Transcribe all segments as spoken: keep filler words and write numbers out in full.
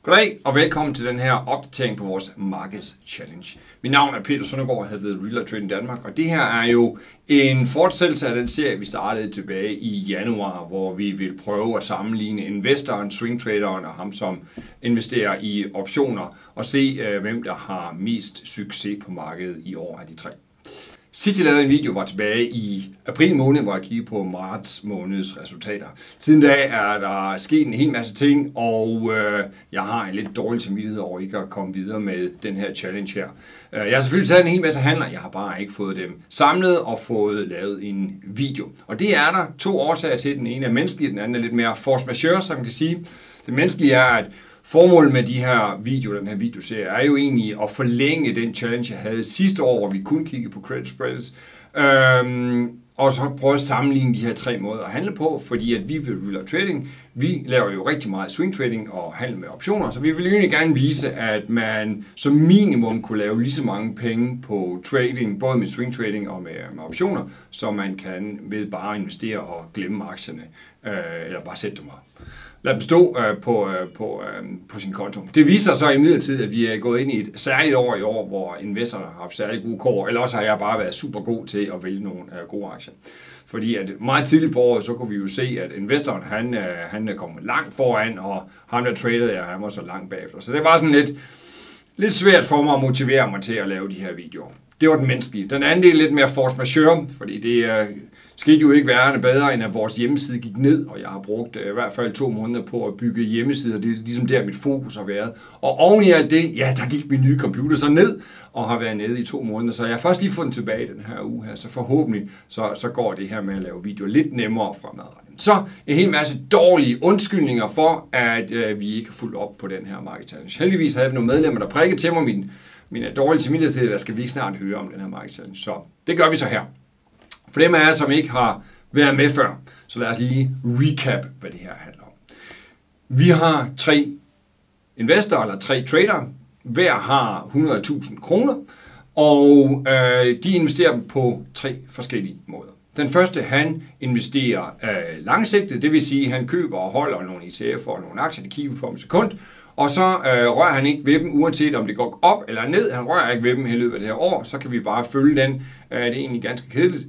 Goddag og velkommen til den her opdatering på vores Markets Challenge. Mit navn er Peter Søndergaard, og jeg hedder Real Trading Danmark, og det her er jo en fortsættelse af den serie, vi startede tilbage i januar, hvor vi vil prøve at sammenligne investoren, swingtraderen og ham, som investerer i optioner, og se, hvem der har mest succes på markedet i år af de tre. Sidst jeg lavede en video var tilbage i april måned, hvor jeg kiggede på marts måneds resultater. Siden da er der sket en hel masse ting, og øh, jeg har en lidt dårlig samvittighed over ikke at komme videre med den her challenge her. Jeg har selvfølgelig taget en hel masse handler, jeg har bare ikke fået dem samlet og fået lavet en video. Og det er der to årsager til. Den ene er menneskelig, den anden er lidt mere force majeure, som man kan sige. Det menneskelige er, at formålet med de her videoer, den her videoserie, er jo egentlig at forlænge den challenge, jeg havde sidste år, hvor vi kun kiggede på credit spreads, øhm, og så prøve at sammenligne de her tre måder at handle på, fordi at vi ved Real Trading, vi laver jo rigtig meget swing trading og handel med optioner, så vi vil egentlig gerne vise, at man som minimum kunne lave lige så mange penge på trading, både med swing trading og med, med optioner, som man kan ved bare at investere og glemme aktierne, øh, eller bare sætte dem op. Lad dem stå øh, på, øh, på, øh, på sin konto. Det viser så imidlertid, at vi er gået ind i et særligt år i år, hvor investorerne har haft særlig gode kår, eller også har jeg bare været super god til at vælge nogle øh, gode aktier. Fordi at meget tidligt på året, så kunne vi jo se, at investoren han, øh, han er kommet langt foran, og ham der tradede jeg, han var så langt bagefter. Så det var sådan lidt, lidt svært for mig at motivere mig til at lave de her videoer. Det var den menneskelige. Den anden del er lidt mere force majeure, fordi det er... Øh, skete jo ikke værre bedre, end at vores hjemmeside gik ned, og jeg har brugt uh, i hvert fald to måneder på at bygge hjemmesider. Det er ligesom der, mit fokus har været. Og oven i alt det, ja, der gik min nye computer så ned, og har været nede i to måneder. Så jeg har først lige fået den tilbage den her uge her, så forhåbentlig så, så går det her med at lave videoer lidt nemmere fremadrettet. Så en hel masse dårlige undskyldninger for, at uh, vi ikke har fulgt op på den her Market Challenge. Heldigvis havde vi nogle medlemmer, der prikkede til mig min, min dårlige samvittighed, hvad skal vi ikke snart høre om den her Market Challenge. Så det gør vi så her. For dem af jer, som ikke har været med før, så lad os lige recap, hvad det her handler om. Vi har tre investorer, eller tre trader. Hver har hundrede tusind kroner, og øh, de investerer dem på tre forskellige måder. Den første, han investerer øh, langsigtet, det vil sige, at han køber og holder nogle E T F'er og nogle aktier, de kigger på om sekund, og så øh, rører han ikke ved dem, uanset om det går op eller ned. Han rører ikke ved dem i løbet af det her år, så kan vi bare følge den. Øh, det er egentlig ganske kedeligt.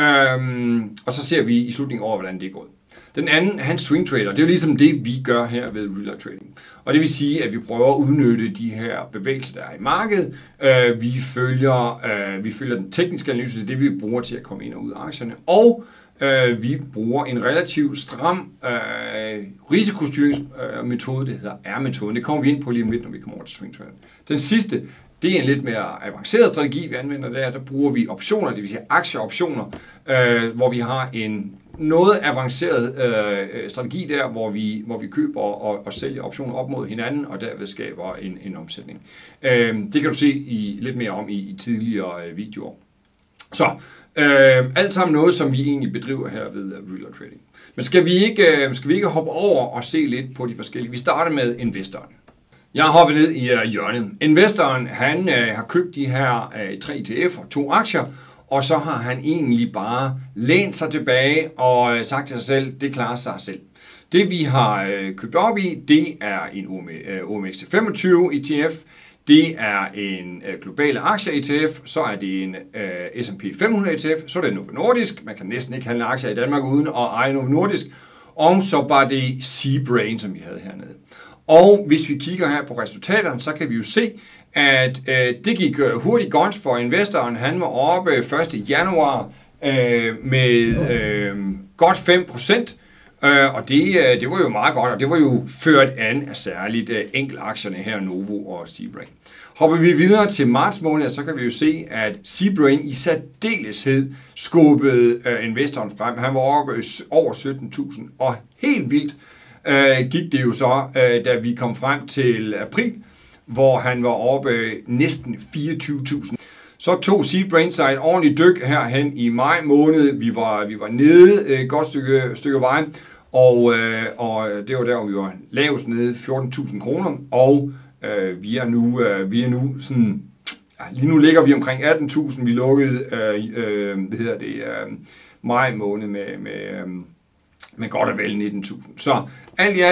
Øhm, og så ser vi i slutningen over, hvordan det er gået. Den anden, han swing trader. Det er jo ligesom det, vi gør her ved Real Trading. Og det vil sige, at vi prøver at udnytte de her bevægelser, der er i markedet. Øh, vi, følger, øh, vi følger den tekniske analyse, det er det, vi bruger til at komme ind og ud af aktierne. Og øh, vi bruger en relativt stram øh, risikostyringsmetode, det hedder R-metoden. Det kommer vi ind på lige om lidt, når vi kommer over til swing trading. Den sidste, det er en lidt mere avanceret strategi, vi anvender der. Der bruger vi optioner, det vil sige aktieoptioner, øh, hvor vi har en noget avanceret øh, strategi der, hvor vi, hvor vi køber og, og sælger optioner op mod hinanden, og derved skaber en, en omsætning. Øh, det kan du se i, lidt mere om i, i tidligere øh, videoer. Så, øh, alt sammen noget, som vi egentlig bedriver her ved Real Trading. Men skal vi ikke, øh, skal vi ikke hoppe over og se lidt på de forskellige? Vi starter med investoren. Jeg har hoppet ned i uh, hjørnet. Investoren, han uh, har købt de her uh, tre E T F'er, to aktier, og så har han egentlig bare lænt sig tilbage og uh, sagt til sig selv, det klarer sig selv. Det vi har uh, købt op i, det er en O M X T femogtyve E T F, det er en uh, globale aktie E T F, så er det en uh, S and P fem hundrede E T F, så er det Novo Nordisk, man kan næsten ikke handle aktier i Danmark uden at eje Novo Nordisk, og så var det Seabrain, som vi havde hernede. Og hvis vi kigger her på resultaterne, så kan vi jo se, at øh, det gik øh, hurtigt godt for investoren. Han var oppe første januar øh, med øh, godt fem procent, øh, og det, øh, det var jo meget godt, og det var jo ført an af særligt øh, enkeltaktierne her, Novo og Seabrain. Hopper vi videre til marts måned, så kan vi jo se, at Seabrain i særdeleshed skubbede øh, investoren frem. Han var oppe over sytten tusind, og helt vildt Uh, gik det jo så, uh, da vi kom frem til april, hvor han var oppe næsten fireogtyve tusind. Så tog Seabrain sig et ordentligt dyk herhen i maj måned. Vi var, vi var nede et godt stykke, stykke vej, og, uh, og det var der, hvor vi var lavest nede, fjorten tusind kroner, og uh, vi er nu, uh, vi er nu sådan, ja, lige nu ligger vi omkring atten tusind. Vi lukkede, uh, uh, hvad hedder det, uh, maj måned med, med uh, men godt og vel nitten tusind. Så alt i alt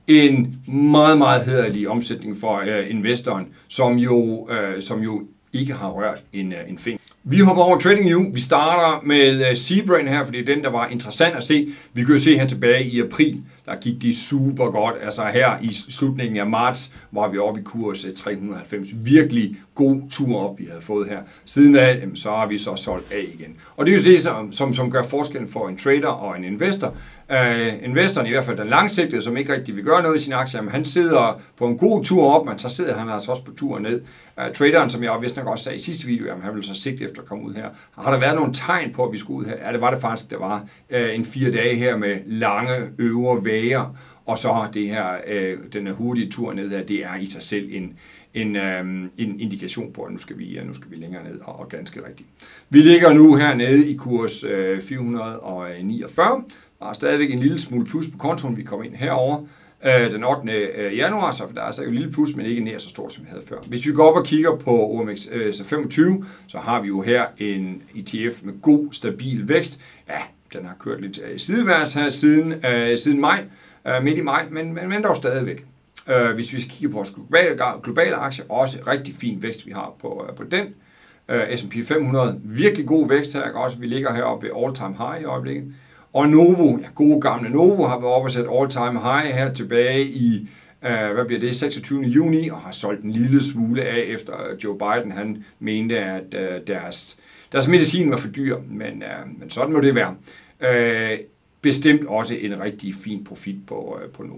en meget, meget hæderlig omsætning for øh, investoren, som jo, øh, som jo ikke har rørt en, en finger. Vi hopper over TradingView. Vi starter med Zebra her, fordi det er den, der var interessant at se. Vi kan jo se her tilbage i april, der gik det super godt. Altså her i slutningen af marts var vi oppe i kurs tre hundrede og halvfems. Virkelig god tur op, vi havde fået her. Siden af, så har vi så solgt af igen. Og det er jo det, som, som, som gør forskellen for en trader og en investor. Uh, investoren, i hvert fald den langsigtede, som ikke rigtig vil gøre noget i sin aktier, men han sidder på en god tur op, men så sidder han altså også på turen ned. Uh, traderen, som jeg vist nok også sagde i sidste video, jamen, han vil så sigte efter at komme ud her. Har der været nogle tegn på, at vi skulle ud her? Ja, det var det faktisk. Det var uh, en fire dage her med lange øvre væger, og så det her, uh, den hurtige tur ned her, det er i sig selv en, en, um, en indikation på, at nu skal vi, uh, nu skal vi længere ned, og, og ganske rigtigt. Vi ligger nu hernede i kurs uh, fire hundrede og niogfyrre. Der er stadigvæk en lille smule plus på kontoen, vi kommer ind herover øh, den ottende januar, så der er altså en lille plus, men ikke nær så stort, som vi havde før. Hvis vi går op og kigger på O M X øh, femogtyve, så har vi jo her en E T F med god, stabil vækst. Ja, den har kørt lidt øh, sideværs her siden, øh, siden maj, øh, midt i maj, men, men, men dog stadigvæk. Øh, hvis vi kigger på vores globale, globale aktier, også rigtig fin vækst, vi har på, øh, på den. Øh, S and P fem hundrede, virkelig god vækst her, også vi ligger heroppe ved all-time high i øjeblikket. Og Novo, ja, gode gamle Novo, har været oppe og sat all-time high her tilbage i, øh, hvad bliver det, seksogtyvende juni, og har solgt en lille smule af, efter Joe Biden, han mente, at øh, deres, deres medicin var for dyr, men, øh, men sådan må det være. Øh, bestemt også en rigtig fin profit på, øh, på Novo.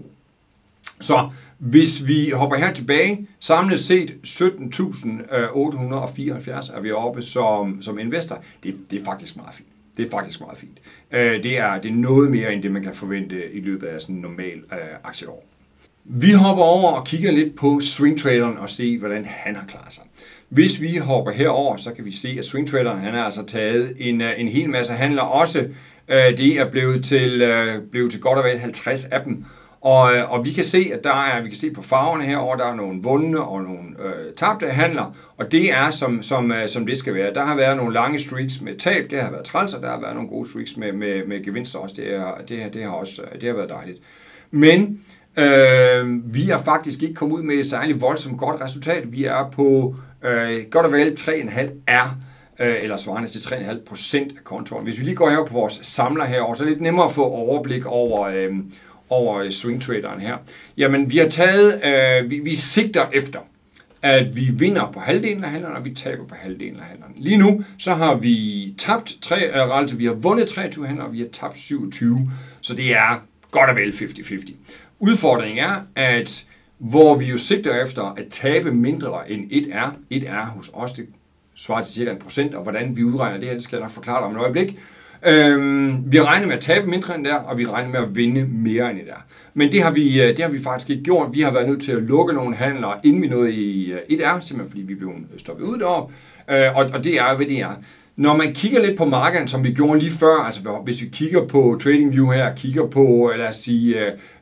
Så hvis vi hopper her tilbage, samlet set sytten tusind otte hundrede og fireoghalvfjerds er vi oppe som, som investor. Det, det er faktisk meget fint. Det er faktisk meget fint. Det er, det er noget mere end det, man kan forvente i løbet af sådan en normal øh, aktieår. Vi hopper over og kigger lidt på swingtraderen og se, hvordan han har klaret sig. Hvis vi hopper herover, så kan vi se, at swingtraderen han har altså taget en, en hel masse handler også. Øh, det er blevet til, øh, blevet til godt og vel halvtreds af dem. Og, og vi kan se, at der er, vi kan se på farverne herover, der er nogle vundne og nogle øh, tabte handler, og det er som, som, som det skal være. Der har været nogle lange streaks med tab, det har været træls, og der har været nogle gode streaks med, med, med gevinster også. Det, er, det, her, det, har også, det har været dejligt. Men øh, vi er faktisk ikke kommet ud med et særligt voldsomt godt resultat. Vi er på øh, godt og vel tre komma fem R, øh, eller svarende til tre komma fem procent af kontoen. Hvis vi lige går her på vores samler herover, så er det lidt nemmere at få overblik over øh, over swingtraderen her. Jamen, vi har taget, øh, vi, vi sigter efter, at vi vinder på halvdelen af handlerne, og vi taber på halvdelen af handlerne. Lige nu, så har vi tabt, tre, øh, altså vi har vundet treogtyve handler, og vi har tabt syvogtyve, så det er godt og vel halvtreds halvtreds. Udfordringen er, at hvor vi jo sigter efter at tabe mindre end et R, et R hos os, det svarer til cirka en procent, og hvordan vi udregner det her, det skal jeg nok forklare dig om et øjeblik. Øhm, vi regner med at tabe mindre end der, og vi regner med at vinde mere end der. Men det har, vi, det har vi faktisk ikke gjort. Vi har været nødt til at lukke nogle handler, inden vi nåede i et R, simpelthen fordi vi blev stoppet ud deroppe. Øh, og, og det er, hvad det er. Når man kigger lidt på markedet, som vi gjorde lige før, altså hvis vi kigger på TradingView her, kigger på, lad os sige,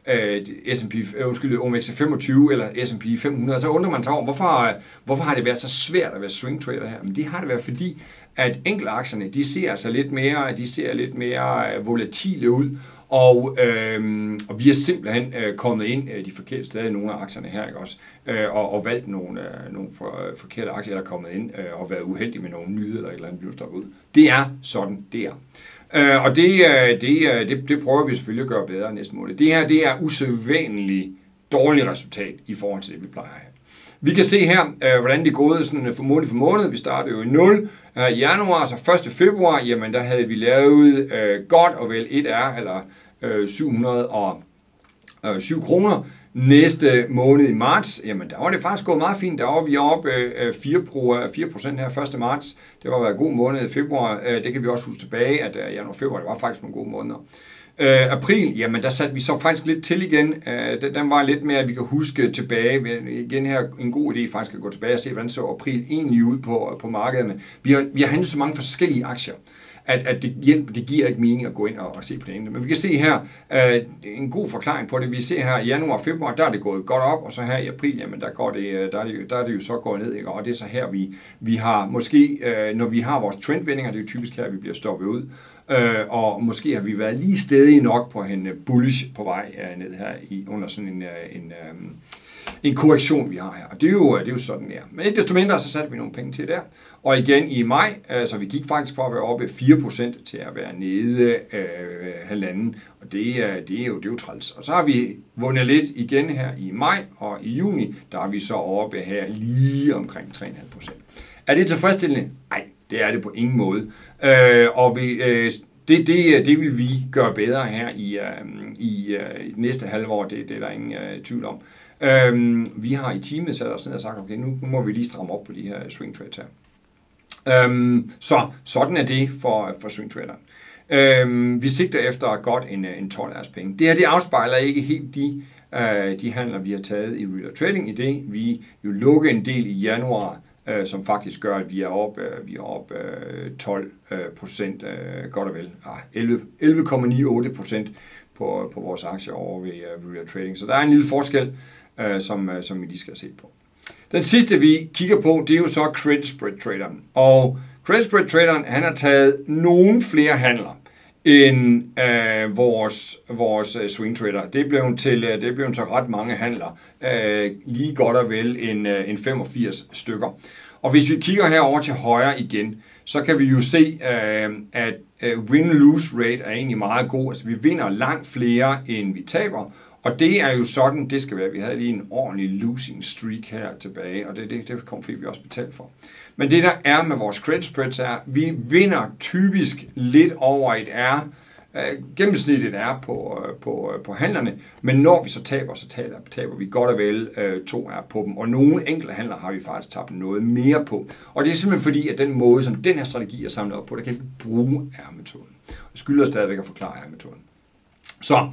uh, S and P, uh, undskyld, O M X femogtyve eller S and P fem hundrede, så undrer man sig over, hvorfor, hvorfor har det været så svært at være swingtrader her? Men det har det været fordi, at enkeltaktierne, de ser altså lidt mere, de ser lidt mere volatile ud, og, øhm, og vi er simpelthen øh, kommet ind øh, de forkerte steder i nogle af aktierne her, ikke også, øh, og, og valgt nogle, øh, nogle for, øh, forkerte aktier, der er kommet ind øh, og været uheldige med nogle nyheder eller et eller andet, bliver stoppet ud. Det er sådan, det er. Øh, og det, øh, det, øh, det, det prøver vi selvfølgelig at gøre bedre næste måned. Det her, det er usædvanligt dårligt resultat i forhold til det, vi plejer her. Vi kan se her, øh, hvordan det er gået sådan for måned for måned. Vi startede jo i nul øh, i januar, så første februar, jamen der havde vi lavet øh, godt og vel et R, eller øh, syv hundrede og syv kroner. Næste måned i marts, jamen der var det faktisk gået meget fint. Der var vi oppe øh, fire procent her første marts. Det var en god måned i februar. Øh, det kan vi også huske tilbage, at øh, januar og februar, det var faktisk nogle gode måneder. Øh, april, jamen der satte vi så faktisk lidt til igen. Øh, den var lidt mere, at vi kan huske tilbage. Igen her en god idé faktisk at gå tilbage og se, hvordan så april egentlig ud på, på markederne. Vi har, vi har handlet så mange forskellige aktier, at, at det, hjælp, det giver ikke mening at gå ind og, og se på det enkelte. Men vi kan se her øh, en god forklaring på det. Vi ser her i januar og februar, der er det gået godt op, og så her i april, jamen der, går det, der, er, det, der er det jo så gået ned, ikke? Og det er så her, vi, vi har måske, øh, når vi har vores trendvendinger, det er jo typisk her, vi bliver stoppet ud, øh, og måske har vi været lige stedige nok på en bullish på vej øh, ned her i, under sådan en, øh, en øh, en korrektion, vi har her. Og det er jo, det er jo sådan, det er. Men ikke desto mindre, så satte vi nogle penge til der. Og igen i maj, så vi gik faktisk fra at være oppe fire procent til at være nede øh, halvanden. Og det er, det, er jo, det er jo træls. Og så har vi vundet lidt igen her i maj, og i juni, der er vi så oppe her lige omkring tre komma fem procent. Er det tilfredsstillende? Nej, det er det på ingen måde. Øh, og vi... Øh, Det, det, det vil vi gøre bedre her i, uh, i uh, næste halvår, det, det er der ingen uh, tvivl om. Um, vi har i teamet sat os ned og sagt, okay, nu, nu må vi lige stramme op på de her swing trades her. Um, så sådan er det for, for swing traderen. Um, vi sigter efter godt en, en tolv års penge. Det her det afspejler ikke helt de, uh, de handler, vi har taget i Real Trading, i det vi jo lukkede en del i januar, Uh, som faktisk gør, at vi er op, uh, vi er op uh, tolv procent, uh, godt og vel, ah, elleve komma otteogtyve procent på, på vores aktier over ved uh, Real Trading. Så der er en lille forskel, uh, som, uh, som vi lige skal se på. Den sidste, vi kigger på, det er jo så credit spread traderen. Og credit spread traderen, han har taget nogle flere handler end øh, vores, vores swing trader. Det blev til, det blev til ret mange handler, øh, lige godt og vel en, en femogfirs stykker. Og hvis vi kigger herover til højre igen, så kan vi jo se, øh, at øh, win-lose rate er egentlig meget god. Altså vi vinder langt flere, end vi taber. Og det er jo sådan, det skal være. Vi havde lige en ordentlig losing streak her tilbage, og det, det, det kom vi også betalt for. Men det der er med vores credit spreads er, vi vinder typisk lidt over et R. Gennemsnittet er på, på, på handlerne, men når vi så taber, så taber, taber vi godt og vel øh, to R på dem. Og nogle enkelte handler har vi faktisk tabt noget mere på. Og det er simpelthen fordi, at den måde, som den her strategi er samlet op på, der kan vi bruge R-metoden. Jeg skylder stadigvæk at forklare R-metoden. Så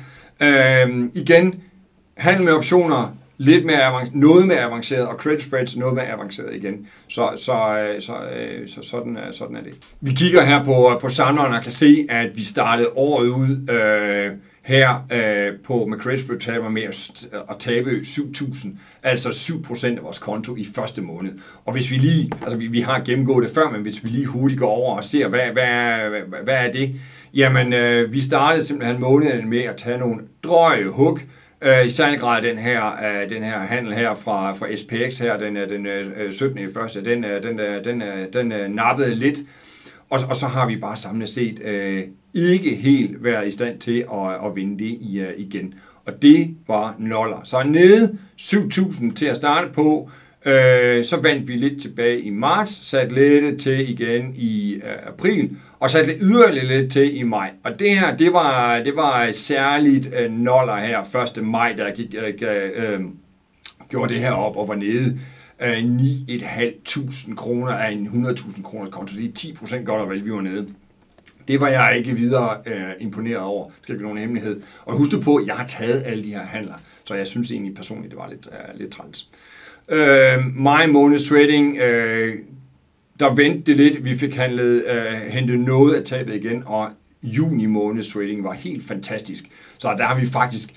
øh, igen, handel med optioner, lidt mere avanceret, noget mere avanceret, og credit spreads noget mere avanceret igen. Så, så, så, så sådan, sådan er det. Vi kigger her på, på samleren og kan se, at vi startede året ud øh, her øh, på med credit spread taber med at, at tabe syv tusind, altså syv procent af vores konto i første måned. Og hvis vi lige, altså vi, vi har gennemgået det før, men hvis vi lige hurtigt går over og ser, hvad, hvad, hvad, hvad er det? Jamen, øh, vi startede simpelthen måneden med at tage nogle drøje hug. Uh, I særlig grad den her, uh, den her handel her fra, fra S P X her, den, den uh, syttende i første, den, uh, den, uh, den, uh, den uh, nappede lidt. Og, og så har vi bare samlet set uh, ikke helt været i stand til at, at vinde det i, uh, igen. Og det var noller. Så nede syv tusind til at starte på. Uh, så vandt vi lidt tilbage i marts, satte lidt til igen i uh, april, og satte yderligere lidt til i maj. Og det her, det var, det var særligt uh, noller her første maj, der gik, uh, uh, gjorde det her op og var nede uh, ni tusind fem hundrede kroner af en hundrede tusind kroner konto. Det er ti procent godt og vel, vi var nede. Det var jeg ikke videre uh, imponeret over, skal ikke nogen hemmelighed. Og husk på, at jeg har taget alle de her handler, så jeg synes egentlig personligt, det var lidt, uh, lidt træls. Øh, maj måneds trading, øh, der vendte det lidt, vi fik handlet, øh, hentet noget af tabet igen, og juni måneds trading var helt fantastisk. Så der har vi faktisk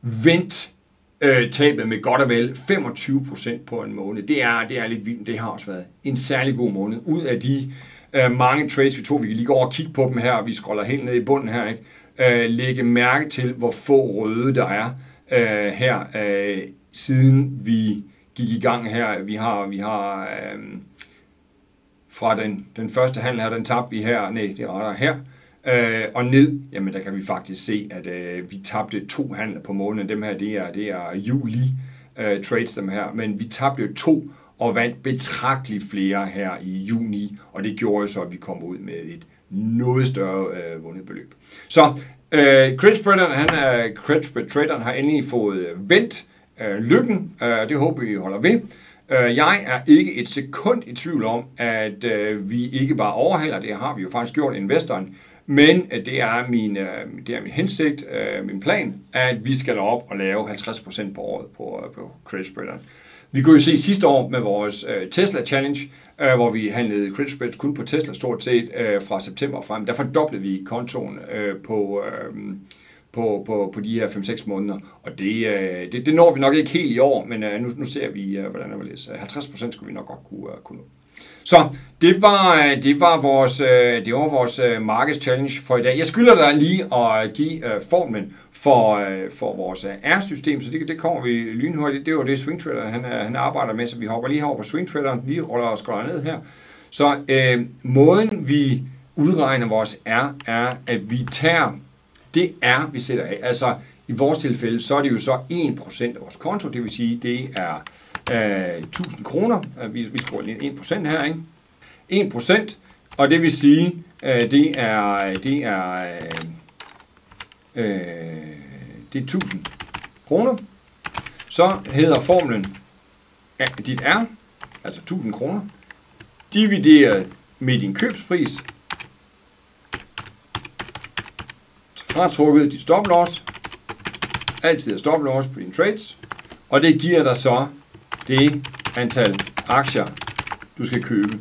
vendt øh, tabet med godt og vel femogtyve procent på en måned. Det er, det er lidt vildt, det har også været en særlig god måned. Ud af de øh, mange trades, vi tog, vi kan lige gå over og kigge på dem her, og vi scroller helt ned i bunden her, ikke? Øh, lægge mærke til, hvor få røde der er øh, her, øh, siden vi gik i gang her. Vi har, vi har øh, fra den, den første handel her, den tabte vi her, nej, det er rettere her, øh, og ned, jamen der kan vi faktisk se, at øh, vi tabte to handler på måneden. Dem her, det er, det er juli øh, trades, dem her, men vi tabte to og vandt betragteligt flere her i juni, og det gjorde så, at vi kom ud med et noget større øh, vundet beløb. Så øh, credit spreaderen, han er, credit spread traderen har endelig fået vendt øh, lykken, øh, det håber vi holder ved. Øh, jeg er ikke et sekund i tvivl om, at øh, vi ikke bare overhaler, det har vi jo faktisk gjort investoren, men øh, det, er min, øh, det er min hensigt, øh, min plan, at vi skal op og lave halvtreds procent på året på, på credit spreaderen. Vi kunne jo se sidste år med vores øh, Tesla Challenge, øh, hvor vi handlede credit spreads kun på Tesla stort set øh, fra september frem. Der fordoblede vi kontoen øh, på, øh, på, på, på de her fem seks måneder, og det, øh, det, det når vi nok ikke helt i år, men øh, nu, nu ser vi, øh, hvordan det vil. halvtreds procent skulle vi nok godt kunne, uh, kunne nå. Så det var, det var vores, det var vores markedschallenge for i dag. Jeg skylder dig lige at give formlen for, for vores R-system, så det, det kommer vi lynhurtigt. Det var det Swing Trader, han, han arbejder med, så vi hopper lige herover på Swing Traderen, lige ruller og scroller ned her. Så øh, måden vi udregner vores R, er, at vi tager det R, vi sætter af. Altså i vores tilfælde, så er det jo så en procent af vores konto, det vil sige, det er Uh, tusind kroner. Uh, vi, vi skruer lige en procent her, ikke? en procent, og det vil sige, uh, det er, det er, uh, uh, det er tusind kroner. Så hedder formlen uh, dit R, altså tusind kroner, divideret med din købspris, fratrukket dit stop loss, altid er stop loss på dine trades, og det giver dig så det antal aktier, du skal købe.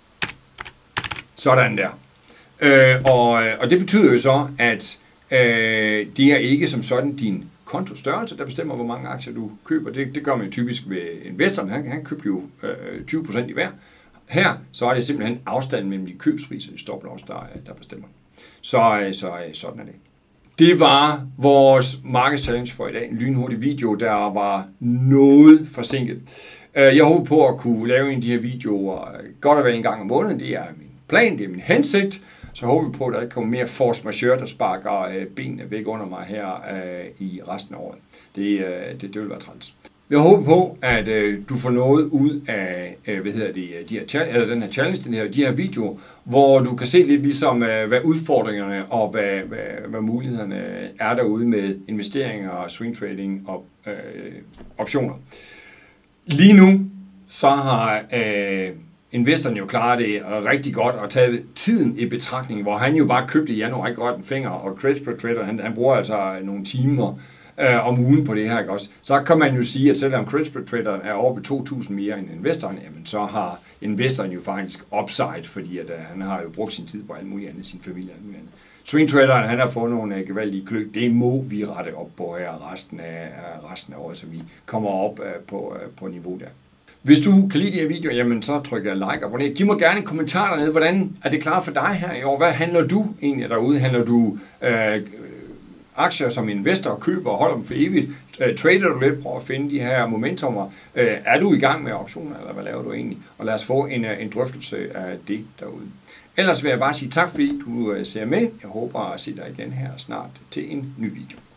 Sådan der. Øh, og, og det betyder jo så, at øh, det er ikke som sådan din kontostørrelse, der bestemmer, hvor mange aktier du køber. Det, det gør man jo typisk ved investoren. Han, han køber jo øh, tyve procent i hver. Her så er det simpelthen afstanden mellem de købspriser og de stop loss, der, der bestemmer. Så, så sådan er det. Det var vores markedschallenge for i dag. En lynhurtig video, der var noget forsinket. Jeg håber på at kunne lave en af de her videoer godt og vel en gang om måneden. Det er min plan, det er min hensigt. Så håber vi på, at der ikke kommer mere force majeure, der sparker benene væk under mig her i resten af året. Det, det, det vil være træls. Jeg håber på, at øh, du får noget ud af øh, hvad hedder det, de her, eller den her challenge, den her, de her videoer, hvor du kan se lidt ligesom, øh, hvad udfordringerne og hvad, hvad, hvad mulighederne er derude med investeringer, swing trading og øh, optioner. Lige nu så har øh, investoren jo klaret det rigtig godt og taget tiden i betragtning, hvor han jo bare købte i januar ikke godt en finger, og credit spread trader, han, han bruger altså nogle timer Øh, om ugen på det her, ikke også? Så kan man jo sige, at selvom credit spread traderen er over på to tusind mere end investoren, jamen så har investoren jo faktisk upside, fordi at, uh, han har jo brugt sin tid på alt muligt andet, sin familie og alt muligt andet. Swing traderen, han har fået nogle uh, gevaldige klø. Det må vi rette op på her resten af, uh, resten af året, så vi kommer op uh, på, uh, på niveau der. Hvis du kan lide de her videoer, jamen så tryk like og abonner. Giv mig gerne en kommentar dernede. Hvordan er det klart for dig her i år? Hvad handler du egentlig derude? Handler du øh, aktier som investor og køber og holder dem for evigt? Uh, trader du lidt? Prøv at finde de her momentummer. Uh, er du i gang med optioner, eller hvad laver du egentlig? Og lad os få en, uh, en drøftelse af det derude. Ellers vil jeg bare sige tak, fordi du uh, ser med. Jeg håber at se dig igen her snart til en ny video.